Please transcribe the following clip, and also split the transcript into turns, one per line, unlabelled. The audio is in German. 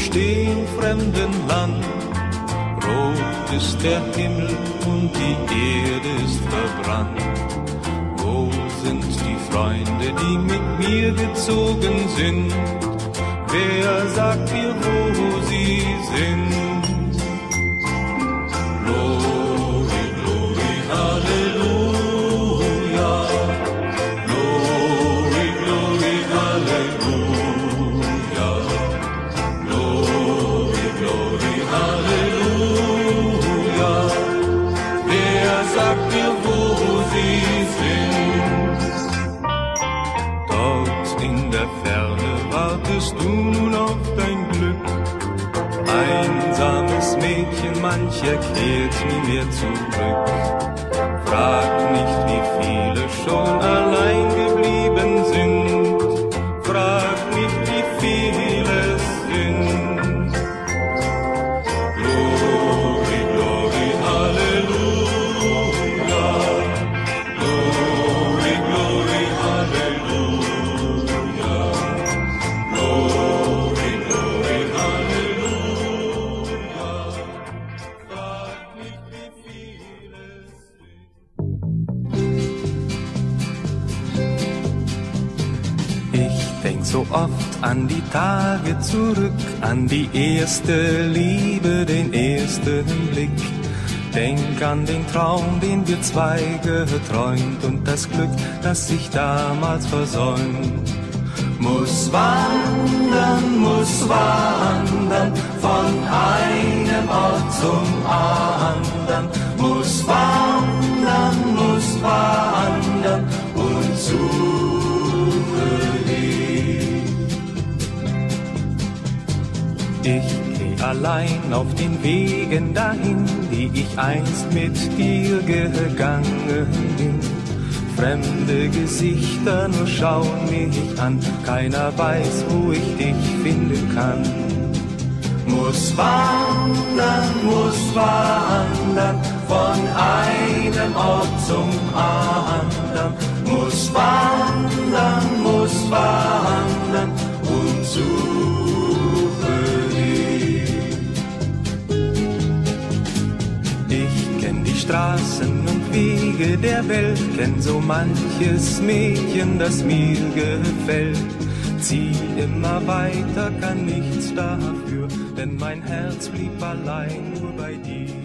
steh im fremden Land. Rot ist der Himmel und die Erde ist verbrannt. Wo sind die Freunde, die mit mir gezogen sind? Wer sagt mir, wo sie sind? Glory, Glory, Halleluja. Glory, Glory, Halleluja. Glory, Glory, Halleluja. Wer sagt mir, wo sie sind? Dort in der Ferne wartest du nun auf dein Glück. Einsames Mädchen, mancher kehrt nie mehr zurück. Frag nicht, wie viele schon allein geblieben sind. Frag nicht, wie viele es sind. Glory, Glory, Halleluja. Glory, Glory, Halleluja. Glory, Glory, Halleluja. Frag nicht, wie viele es sind. Ich denk so oft an die Tage zurück, an die erste Liebe, den ersten Blick. Denk an den Traum, den wir zwei geträumt und das Glück, das sich damals versäumt. Muss wandern, von einem Ort zum anderen. Muss wandern und suche dich. Ich geh allein auf den Wegen dahin, die ich einst mit dir gegangen bin. Fremde Gesichter nur schauen mich an, keiner weiß, wo ich dich finden kann. Muss wandern, von einem Ort zum anderen. Muss wandern und suche dich. Ich kenn die Straßen und Wege der Welt, kenn so manches Mädchen, das mir gefällt. Zieh immer weiter, kann nichts dafür, denn mein Herz blieb allein nur bei dir.